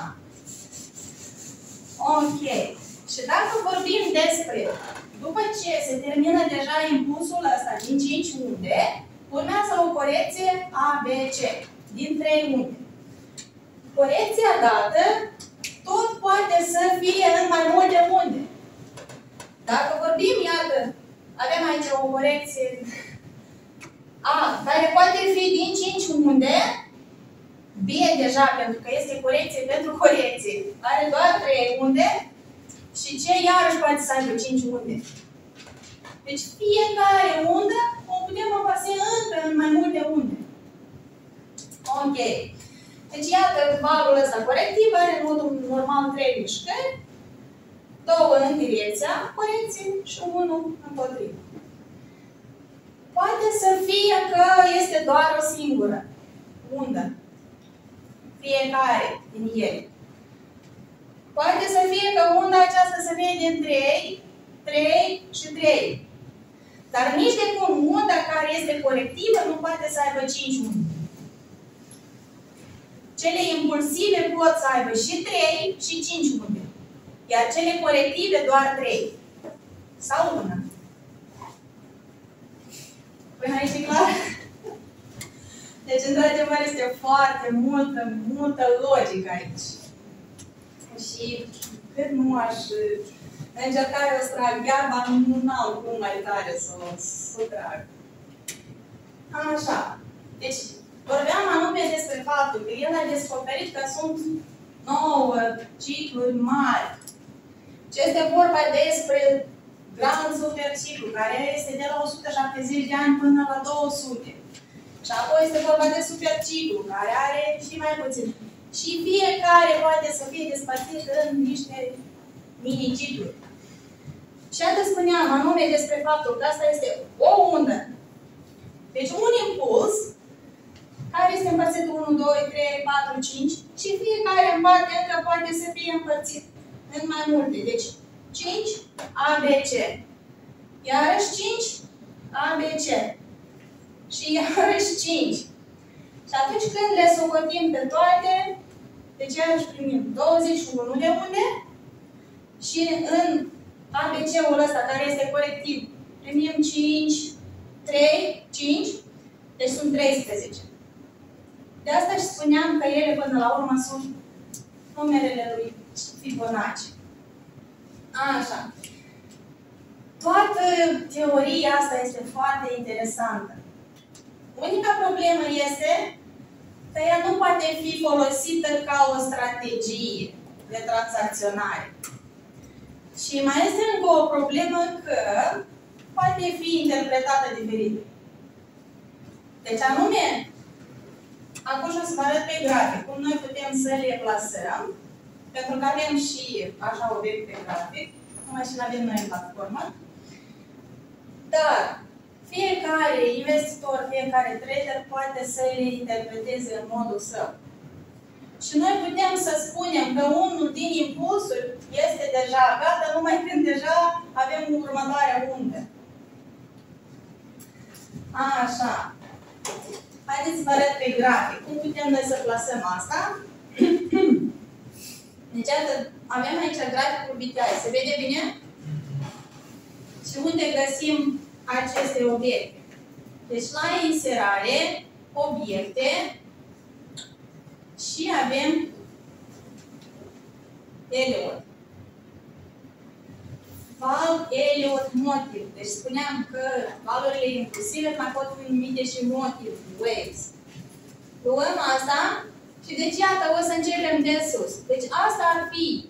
Ok. Și dacă vorbim despre, după ce se termină deja impulsul ăsta din cinci unde, urmează o corecție A B C. Din trei unde. Corecția dată tot poate să fie în mai multe unde. Dacă vorbim, iată, avem aici o corecție A, care poate fi din cinci unde, B deja, pentru că este corecție pentru corecție, are doar trei unde și C iarăși poate să aibă cinci unde. Deci fiecare undă o putem împărți încă în mai multe unde. Ok. Deci iată valul ăsta corectiv are în modul normal trei mișcări, două în direcția corecției și unul împotrivă. Poate să fie că este doar o singură undă. Fiecare din ele. Poate să fie că unda aceasta să fie din trei, trei și trei. Dar nici de cum unda care este colectivă nu poate să aibă cinci unde. Cele impulsive pot să aibă și trei și cinci unde. Iar cele colective doar trei. Sau una. Până aici e clar? Deci, într-adevăr, este foarte multă, multă logică aici. Și cât nu aș încerca eu să trag iarba, nu n-au cum mai tare să o trag. Așa. Deci, vorbeam anume despre faptul că el a descoperit că sunt nouă cicluri mari. Și este vorba despre grand superciclu, care este de la o sută șaptezeci de ani până la două sute. Și apoi este vorba de superciclu, care are și mai puțin. Și fiecare poate să fie despărțit în niște mini-cicluri. Și atât spuneam anume despre faptul că asta este o undă. Deci un impuls, care este împărțit unu, doi, trei, patru, cinci și fiecare în parte încă poate să fie împărțit în mai multe. Deci cinci A B C. Iarăși cinci A B C. Și iarăși cinci. Și atunci când le socotim pe toate, deci iarăși primim douăzeci și unu de unde și în A B C-ul ăsta, care este colectiv, primim cinci, trei, cinci, deci sunt treisprezece. De asta și spuneam că ele până la urmă sunt numerele lui Fibonacci. Așa. Toată teoria asta este foarte interesantă. Unica problemă este că ea nu poate fi folosită ca o strategie de tranzacționare. Și mai este încă o problemă că poate fi interpretată diferit. Deci anume, acum o să vă arăt pe grafic cum noi putem să le plasăm, pentru că avem și așa obiect pe grafic, numai și l-avem noi în platformă. Dar fiecare investitor, fiecare trader poate să le interpreteze în modul său. Și noi putem să spunem că unul din impulsuri este deja gata, numai când deja avem următoarea undă. Așa. Haideți să vă arăt pe grafic. Cum putem noi să plasăm asta? Deci, iată, avem aici graficul B T I. Se vede bine? Și unde găsim aceste obiecte? Deci, la inserare, obiecte, și avem Elliott. Val, Elliott, motiv. Deci spuneam că valorile impulsive mai pot fi numite și motiv, waves. Luăm asta și deci iată, o să începem de sus. Deci asta ar fi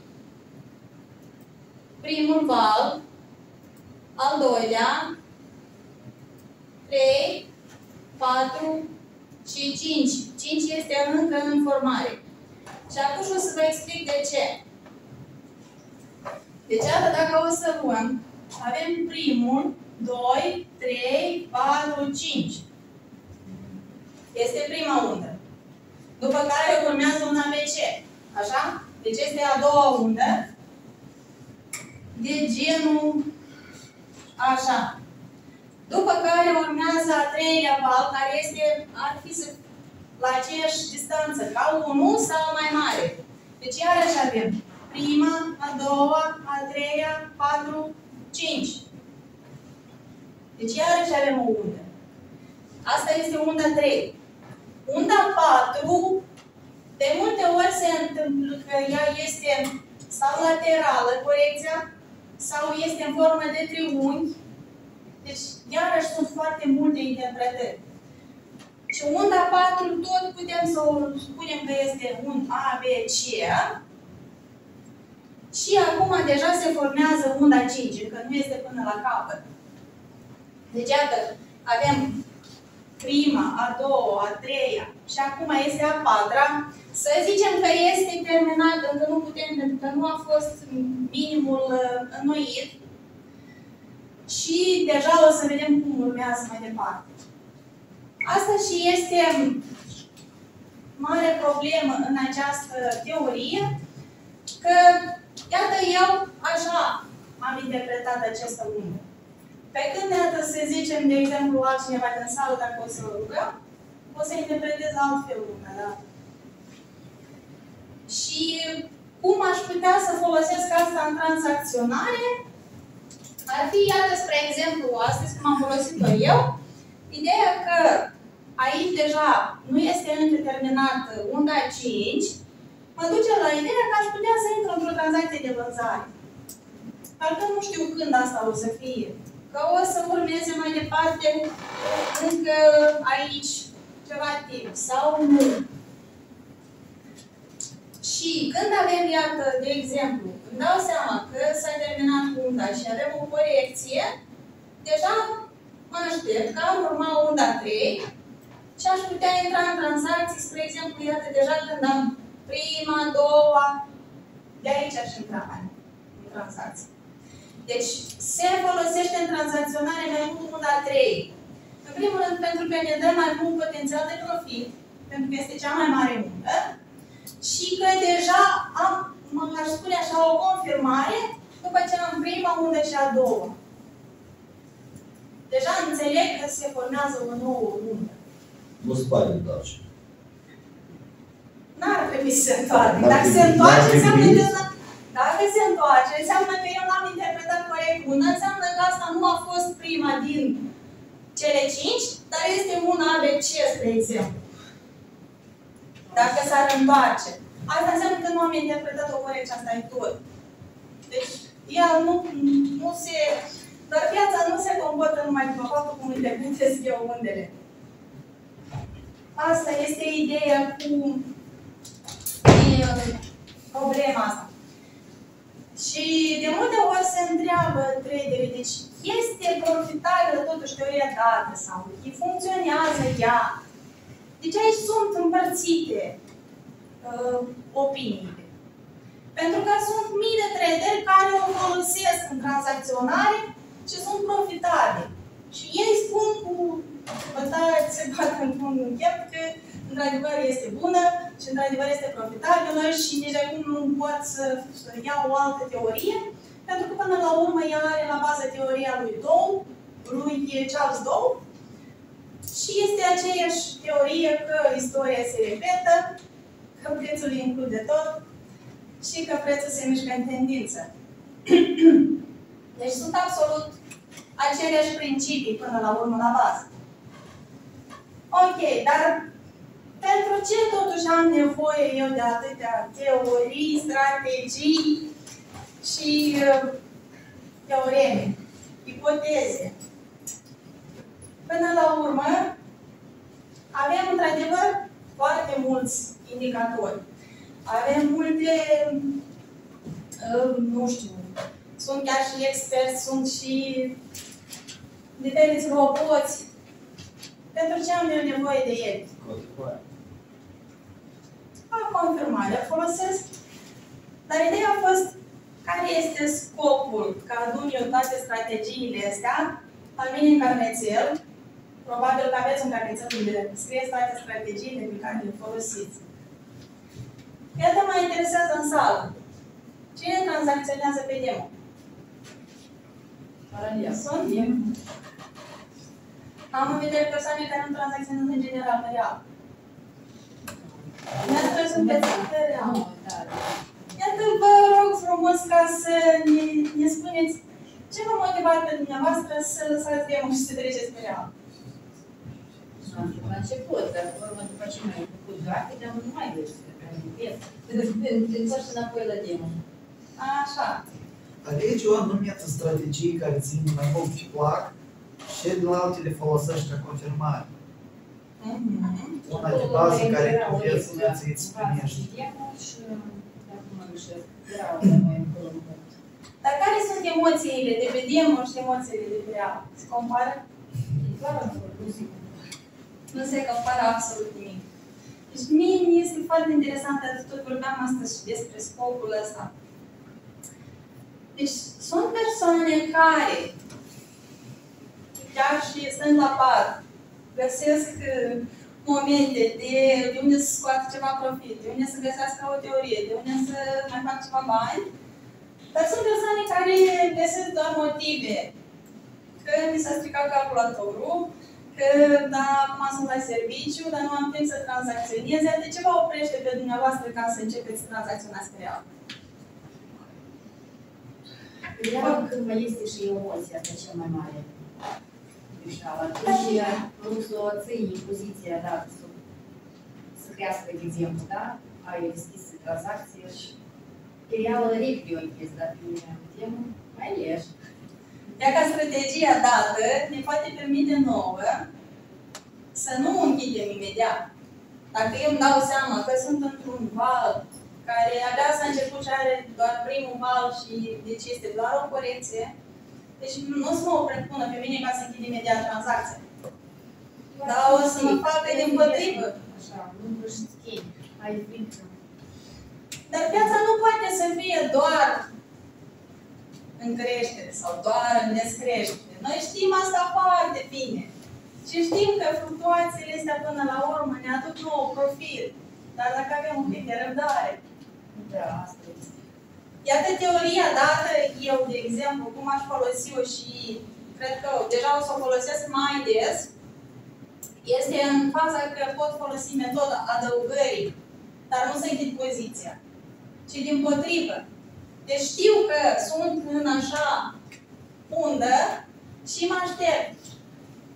primul val, al doilea, trei, patru și cinci. cinci este încă în formare. Și atunci o să vă explic de ce. Deci, iată, dacă o să luăm, avem primul, doi, trei, patru, cinci. Este prima undă. După care urmează un A B C. Așa? Deci este a doua undă. De genul așa. După care urmează a treilea val, care este, ar fi la aceeași distanță, ca unu sau mai mare. Deci iarăși avem prima, a doua, a treia, patru, cinci. Deci iarăși avem o undă. Asta este unda trei. Unda patru, de multe ori se întâmplă că ea este sau laterală, corecția, sau este în formă de triunghi. Deci, iarăși sunt foarte multe interpretări. Și unda patru, tot putem să o spunem că este un A B C. Și acum deja se formează unda cinci, că nu este până la capăt. Deci, iată, avem prima, a doua, a treia și acum este a patra. Să zicem că este terminat, încă nu putem, pentru că nu a fost minimul înnoit. Și deja o să vedem cum urmează mai departe. Asta și este mare problemă în această teorie, că, iată, eu așa am interpretat această undă. Pe când, iată, să zicem, de exemplu, altcineva din sală, dacă o să o rugăm, o să interpretez altfel undă, da? Și cum aș putea să folosesc asta în tranzacționare? Ar fi, iată, spre exemplu, astăzi, cum am folosit-o eu, ideea că aici deja nu este încă terminat unda cinci, mă duce la ideea că aș putea să intru într-o tranzacție de vânzare. Dar că nu știu când asta o să fie. Că o să urmeze mai departe încă aici ceva timp sau nu. Și când avem, iată, de exemplu, îmi dau seama că s-a terminat unda și avem o corecție, deja mă aștept că am urma unda trei și aș putea intra în tranzacții, spre exemplu, iată, deja când am prima, a doua, de aici aș intra în tranzacții. Deci, se folosește în tranzacționare mai mult unda trei. În primul rând, pentru că ne dă mai mult potențial de profit, pentru că este cea mai mare undă, și că deja am, aș spune așa, o confirmare după ce am prima undă și a doua. Deja înțeleg că se formează o nouă undă. Nu se poate întoarce. N-ar trebui să se întoarce. Dacă se întoarce, înseamnă că Dacă se întoarce, înseamnă că eu n-am interpretat corect unda, înseamnă că asta nu a fost prima din cele cinci, dar este una A B C, spre exemplu. Dacă s-ar întoarce. Asta înseamnă că nu am interpretat-o corect și asta e tot. Deci, ea nu, nu se... Dar viața nu se comportă numai după faptul cum interpretez eu undele. Asta este ideea cu e, problema asta. Și de multe ori se întreabă traderii, deci este profitabilă totuși teoria dată sau funcționează ea? Deci aici sunt împărțite uh, opiniile. Pentru că sunt mii de traderi care o folosesc în tranzacționare și sunt profitabili. Și ei spun cu bătaia se bate într-un ghept că într-adevăr este bună și într-adevăr este profitabilă și nici acum nu pot să, să iau o altă teorie, pentru că până la urmă ea are la bază teoria lui Dow, lui Charles Dow, și este aceeași teorie că istoria se repetă, că prețul include tot și că prețul se mișcă în tendință. Deci sunt absolut aceleași principii până la urmă la bază. Ok, dar pentru ce totuși am nevoie eu de atâtea teorii, strategii și uh, teoreme, ipoteze? Până la urmă, avem într-adevăr foarte mulți indicatori. Avem multe, uh, nu știu, sunt chiar și experți, sunt și diferiți roboți. Pentru ce am eu nevoie de el? A, confirmare folosesc. Dar ideea a fost care este scopul că adun eu toate strategiile astea la mine în carnețel. Probabil că aveți un carnețel unde scrieți toate strategiile pe care le folosiți. Iată, mă interesează în sală. Cine tranzacționează pe demo? Sunt? Am în vedere persoane care nu tranzacționează în general pe real. Iată, sunteți pe real. Iată, vă rog frumos ca să ne, ne spuneți ce vă motivat pe dumneavoastră să lăsați demo și să treceți pe real. La început, dar urmă după ce mi-ai făcut grafic, am nu mai vrut să reamintesc. Te întorci înapoi la demo. Așa. Alege o anumită strategie care ține mai mult pe plac și de la altele folosești ca confirmare. Una de bază care tu vezi să îți primești. Dar care sunt emoțiile de pe demo și emoțiile de pe real? Se compară? Nu se compară absolut nimic. Deci mie mi este foarte interesant că tot vorbeam astăzi și despre scopul ăsta. Deci sunt persoane care, chiar și stând la pat, găsesc momente de, de unde să scoată ceva profit, de unde să găsească o teorie, de unde să mai fac ceva bani. Dar sunt persoane care găsesc doar motive. Că mi s-a stricat calculatorul, că da, acum sunt la serviciu, dar nu am timp să tranzacționez. De ce vă oprește pe dumneavoastră ca să începeți să tranzacționați pe real? Real când mai este și emoția asta cea mai mare. Greșeală. Atunci nu să o ții în poziția, da, să, să crească, de exemplu, da? Ai deschis tranzacție și pe real repede o închezi, dar pe demo mai ieși. Ea ca strategia dată ne poate permite nouă să nu închidem imediat. Dacă eu îmi dau seama că sunt într-un val care abia s-a început și are doar primul val și deci este doar o corecție, deci nu o să mă pună pe mine ca să închid imediat tranzacția. Dar o să mă facă dimpotrivă. Așa, nu își schimbi. Ai frică. Dar piața nu poate să fie doar în creștere sau doar în descreștere. Noi știm asta foarte bine. Și știm că fluctuațiile astea până la urmă ne aduc nou profit. Dar dacă avem un pic de răbdare. Da, asta este. Iată teoria dată, eu, de exemplu, cum aș folosi-o și cred că deja o să o folosesc mai des, este în faza că pot folosi metoda adăugării, dar nu să închid poziția, ci dimpotrivă. Deci știu că sunt în așa undă și mă aștept.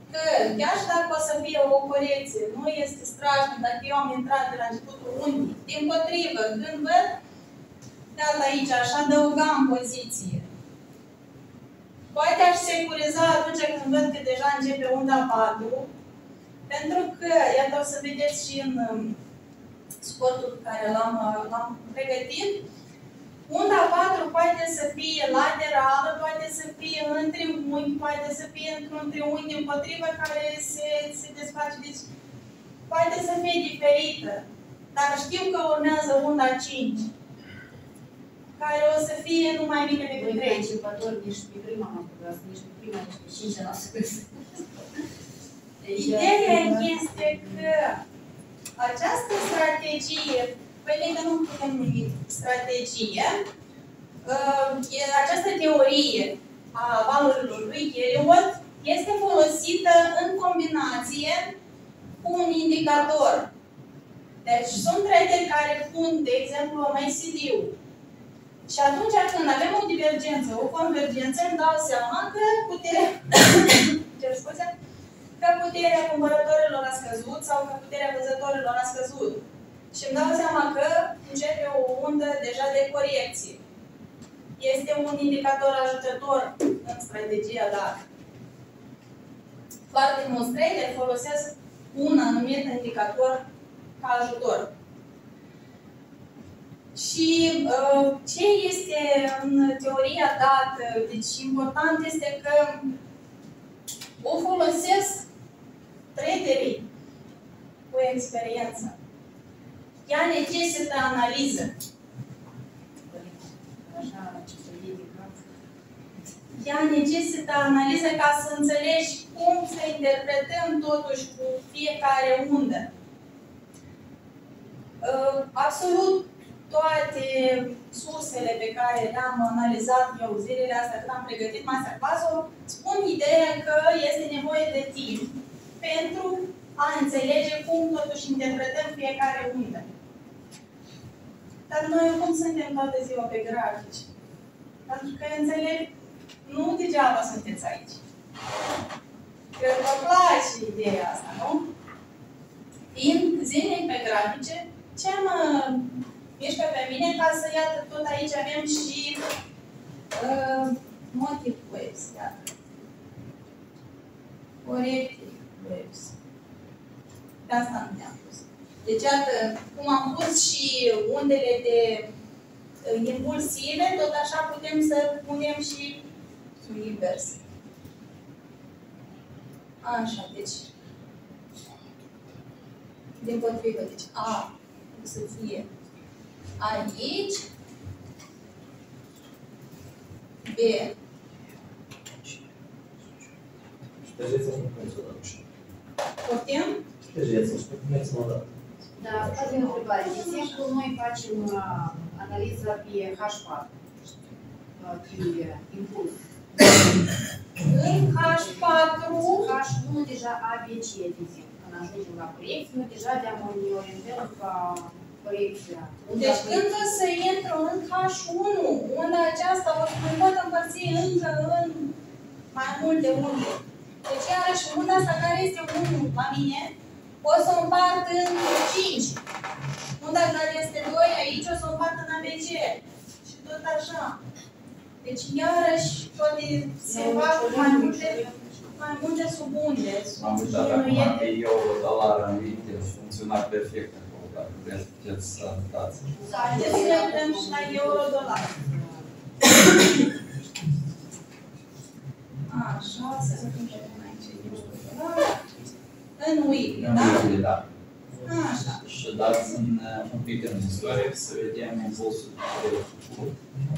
că chiar și dacă o să fie o corecție, nu este strașnic dacă eu am intrat de la începutul undii. Dimpotrivă, când văd, gata aici, aș adăuga în poziție. Poate aș securiza atunci când văd că deja începe unda patru, pentru că, iată, o să vedeți și în scotul pe care l-am pregătit, unda patru poate să fie laterală, poate să fie în triunghi, poate să fie într-un triunghi împotrivă care se, se desface. Deci, poate să fie diferită. Dar știu că urmează unda cinci, care o să fie numai mică decât trei. Începători, nici pe prima am spus, nici pe prima, nici pe cincea n-am spus. Ideea este că această strategie, păi că nu putem numi strategie, această teorie a valorilor lui Elliot este folosită în combinație cu un indicator. Deci sunt traderi care pun, de exemplu, M A C D-ul. Și atunci când avem o divergență, o convergență, îmi dau seama că puterea, cer scuze, că puterea cumpărătorilor a scăzut sau că puterea vânzătorilor a scăzut. Și îmi dau seama că începe o undă deja de corecție. Este un indicator ajutător în strategia dată. Foarte mulți traderi folosesc un anumit indicator ca ajutor. Și uh, ce este în teoria dată, deci important este că o folosesc traderii cu experiență. Ea necesită analiză. Ea necesită analiză ca să înțelegi cum să interpretăm totuși cu fiecare undă. Absolut toate sursele pe care le-am analizat eu zilele astea când am pregătit masterclass-ul spun ideea că este nevoie de timp pentru a înțelege cum totuși interpretăm fiecare undă. Dar noi cum suntem toată ziua pe grafici? Pentru că înțeleg, nu degeaba sunteți aici. Cred că vă place ideea asta, nu? Fiind zilnic pe grafice, ce mă mișcă pe mine ca să, iată, tot aici avem și uh, motive waves, iată. Corrective waves. Pe asta nu mi-am pus. Deci, iată, cum am pus și undele de uh, impulsive, tot așa putem să punem și invers. Așa, deci, din potrivă, deci A să fie aici, B. Ștergeți-o și puneți o dată. Poftim? Ștergeți-o și puneți o dată. Da, asta e o întrebare. De exemplu, noi facem uh, analiza pe H patru, uh, pe impuls. În H patru, H unu deja A B C, de exemplu. Când ajungem la corecție, noi deja de-am orientăm ca corecția. Deci când o să intru în H unu, unda aceasta o să mă pot împărți încă în mai multe unde. Deci iarăși unda asta care este unu la mine, o să o împart în cinci. Unda care este doi aici, o să o împart în A B C. Și tot așa. Deci iarăși toate se fac mai multe, mai multe subunde. Am uitat acum pe euro-dolar în Intel, funcționa perfect acolo, dacă vreți puteți să arătați. Haideți să ne uităm și la euro-dolar. Așa, să vedem ce avem aici euro-dolar. În weekly, da? În weekly, da. Așa. Și dați în, un pic în istoric să vedem impulsul de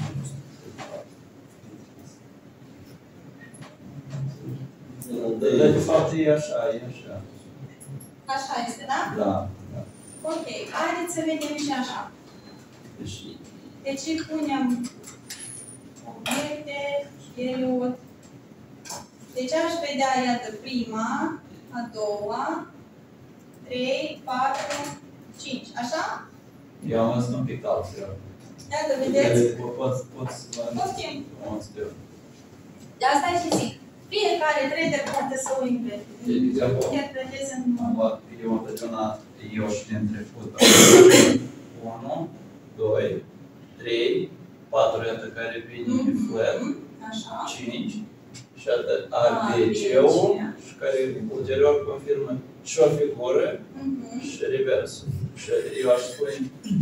Dar de fapt e așa, e așa. Așa este, da? Da, da. Ok, haideți să vedem și așa. Deci, Deci punem obiecte, period. Deci aș vedea, iată, prima, a doua, trei, patru, cinci, așa? eu am văzut un pic altfel. Iată, vedeți? Poți, poți să vă Poftim. demonstrez. De asta și zic. Fiecare trader poate să o interpreteze în mod. Eu întotdeauna, eu și din trecut, unu, doi, trei, patru, iată care vine flat, cinci, și atât A B C-ul, și care ulterior confirmă și o figură și reversul. Și eu aș spune,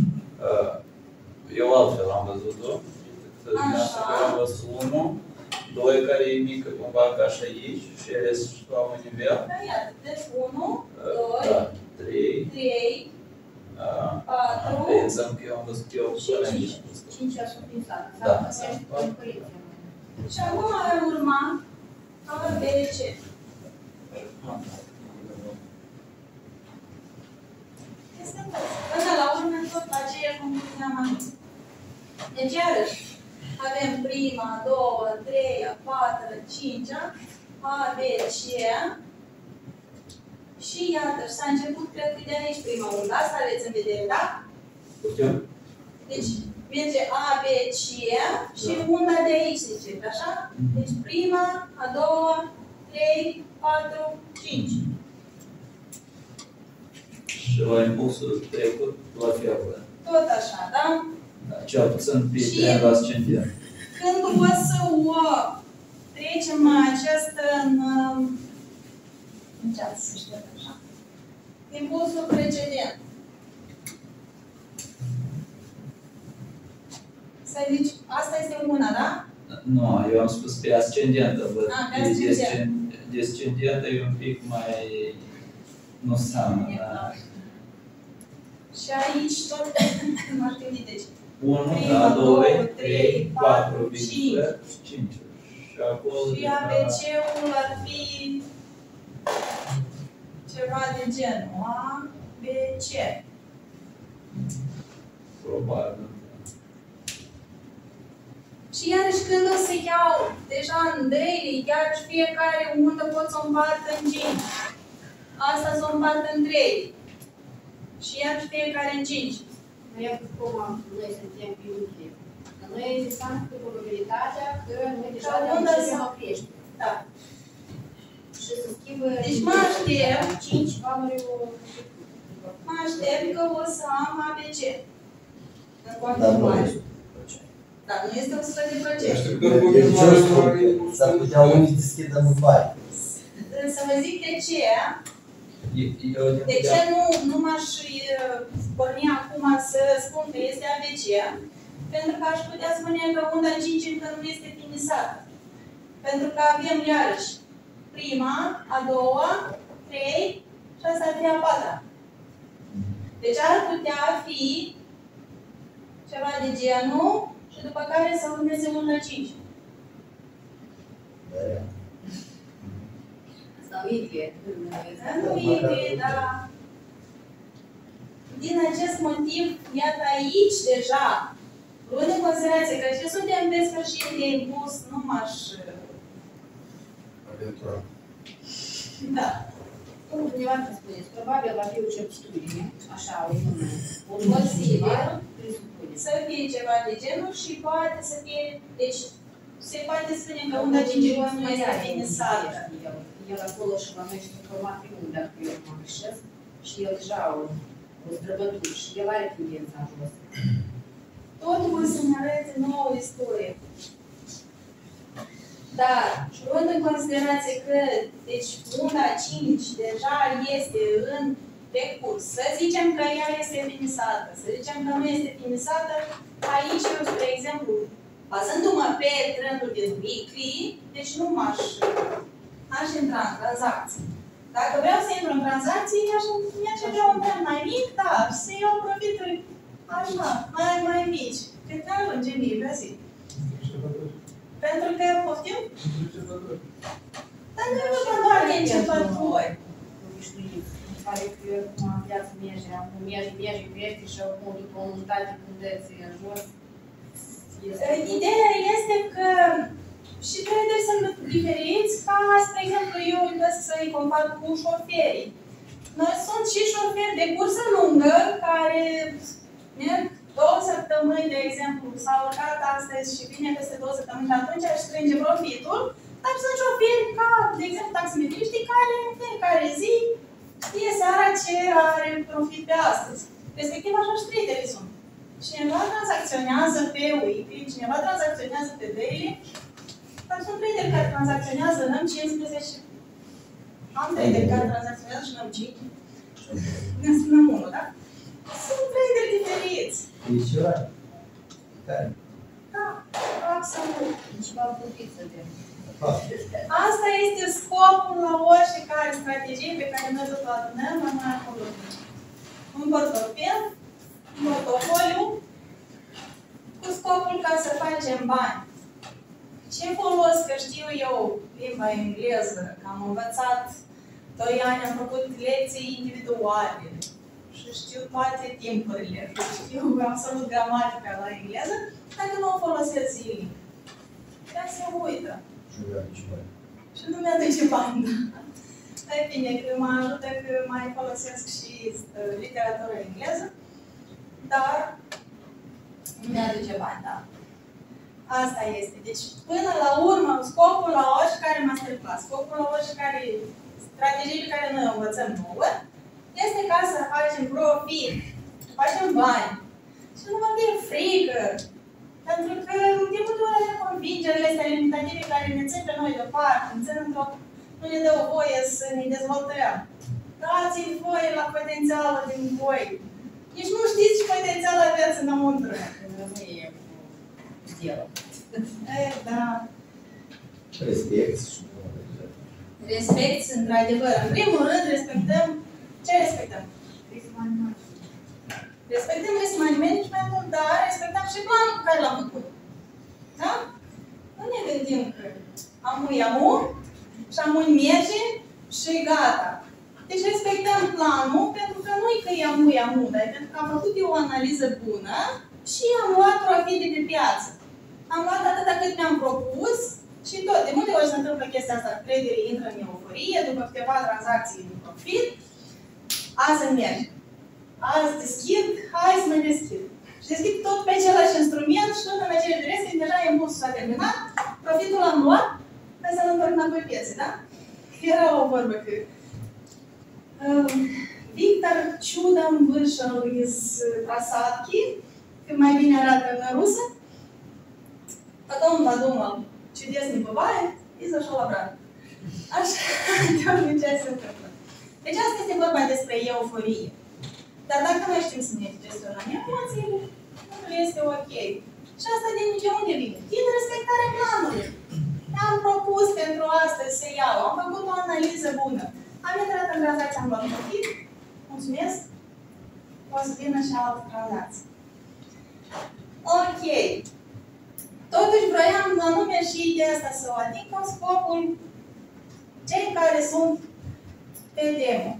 eu altfel am văzut-o, am văzut unu, doi care e mică cumva ca și aici și ele la un nivel. Deci unu, doi, trei, patru, pensăm că eu am văzut eu cinci. cinci a sufințat. Da. Și acum ar urma A, B, C. Este tot. Până la urmă tot la aceea concluzie am ajuns. Deci iarăși avem prima, a doua, a treia, a patra, a cincea, A, B, C. Și iată, s-a început, cred că de aici prima undă. Asta aveți în vedere, da? Deci merge A, B, C și unda de aici, zice, așa? Deci prima, a doua, trei, patru, cinci. Și la impulsul trecut, la fel. Tot așa, da? Da, cel puțin pe trend ascendent. Când o să o trecem această în... Înceață să știu așa. Impulsul precedent. Să zici, asta este una, da? Nu, eu am spus pe ascendentă, văd. A, pe ascendentă. Descendentă e un pic mai... nu seamănă, da? Și aici tot, nu aș gândi, deci... unu, da, doi, trei, patru, cinci. Și acolo... Și A B C-ul ar fi ceva de genul A B C. Probabil. Și iarăși când o să iau deja în daily, chiar și fiecare undă pot să o împart în cinci. Asta să o împart în trei. Și iar și fiecare în cinci. Noi cum noi suntem pe unde. Noi înseamnă cu probabilitatea că noi deja de începem o crește. Da. Și se schimbă... Deci mă aștept. cinci valori o... Mă aștept că o să am A B C. În Dar nu continuare. este. Dar nu este o sută de procent. Deci ce spun? S-ar putea unii deschidă în bani. Să vă zic de ce. Eu, De ce nu, nu m-aș porni acum să spun că este A B C? Pentru că aș putea spune că unda cinci încă nu este finisată. Pentru că avem iarăși prima, a doua, trei și asta ar fi a patra. Deci ar putea fi ceva de genul și după care să urmeze unda cinci. Asta nu e Nu e, dar din acest motiv, iată aici deja, luând în considerație că și suntem pe sfârșit de impuls, nu m-aș... Aventura. Da. Cum dumneavoastră spuneți, probabil va fi o certitudine, așa, o nume, o posibil, presupune. Să fie ceva de genul și poate să fie, deci, se poate spune că unda cinci nu este finisată. El acolo și la noi și format pe unde, dacă eu mă greșesc, și el deja o, o străbătut și el are tendența în jos. Totul o să ne arăte nouă istorie. Dar, luând în considerație că, deci, unda cinci deja este în decurs, să zicem că ea este finisată, să zicem că nu este finisată, aici eu, spre exemplu, bazându-mă pe trendul de weekly, deci nu m-aș aș intra în tranzacții. Dacă vreau să intru în tranzacții, aș merge pe un trend mai mic, da, și să iau profituri așa, mai, mai mici. Cât mai lungi în pe zi. Pentru că poftim? Dar nu e vorba doar de începători. Obișnuiți. Îmi pare că acum viața merge, acum merge, merge, crește și acum după o unitate tendențe în jos. Ideea este că și traderi sunt diferiți, ca, spre exemplu, eu să-i compar cu șoferii. Noi sunt și șoferi de cursă lungă, care merg două săptămâni, de exemplu, s-au urcat astăzi și vine peste două săptămâni și atunci aș strânge profitul, Dar sunt șoferi ca, de exemplu, taximetriștii care în fiecare zi știe seara ce are profit pe astăzi. Respectiv așa și traderii sunt. Cineva tranzacționează pe weekly, cineva tranzacționează pe daily, dar sunt traderi care tranzacționează în M cincisprezece. Am traderi care tranzacționează și în M cinci. Ne spunem unul, da? Sunt traderi diferiți. Ești ceva? Care? Da, absolut. Ceva profit să vedem. Asta este scopul la orice care strategie pe care noi tot o adunăm la noi acolo. Un portofel, un portofoliu, cu scopul ca să facem bani. Ce folos că știu eu limba engleză, că am învățat doi ani, am făcut lecții individuale și știu toate timpurile, și știu absolut gramatica la engleză, dacă nu o folosesc zilnic. Ea se uită. Și nu mi-aduce bani, da. E bine, că mă ajută că mai folosesc și uh, literatură engleză, dar nu mi-aduce bani, da. Asta este. Deci, până la urmă, scopul la oricare masterclass, scopul la oricare strategie pe care noi o învățăm nouă, este ca să facem profit, să facem bani. Și nu mă fie frică. Pentru că de multe ori convingerile astea limitative care ne țin pe noi deoparte, ne țin într-o, nu ne dă voie să ne dezvoltăm. Dați-i voie la potențialul din voi. Nici nu știți ce potențial aveți înăuntru. Nu e zero. E, da. Respect. Respect, într-adevăr. În primul rând, respectăm. Ce respectăm? Respectăm risk managementul, dar respectăm și planul pe care l-am făcut. Da? Nu ne gândim că amui amu și amui merge și gata. Deci respectăm planul pentru că nu-i că e amui amu, dar pentru că am făcut eu o analiză bună și am luat profit de pe piață. Am luat atâta cât mi-am propus și tot. De multe ori se întâmplă chestia asta, traderii intră în euforie, după câteva tranzacții în profit, azi îmi merge. Azi deschid, hai să mă deschid. Și deschid tot pe același instrument și tot în acele direcții, deja impulsul s-a terminat, profitul l-am luat, hai să-l întorc înapoi piețe, da? Era o vorbă că uh, Victor Чудом вышел из просадки, că mai bine arată în rusă, потом подумал, чудес не бывает, и зашел обратно. Așa, de obicei se întâmplă. Deci asta este vorba despre euforie. Dar dacă noi știm să ne gestionăm emoțiile, nu este ok. Și asta din de unde vine? Din respectarea planului. Mi-am propus pentru astăzi să iau, am făcut o analiză bună. Am intrat în tranzacție, am luat profit, mulțumesc, o să vină și altă tranzacție. Ok. Totuși vroiam anume și ideea asta să o ating cu scopul cei care sunt pe demo.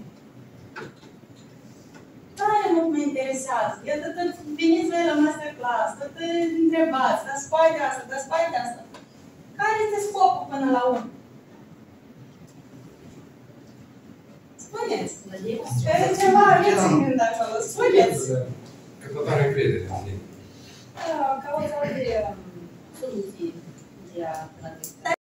Tare mult mă interesează. Iată, tot veniți voi la masterclass, tot întrebați, dați spate asta, dați spate asta. Care este scopul până la urmă? Spuneți! Că ceva aveți în gând acolo. Spuneți! Că tot are încredere în tine. Cauza de soluții de a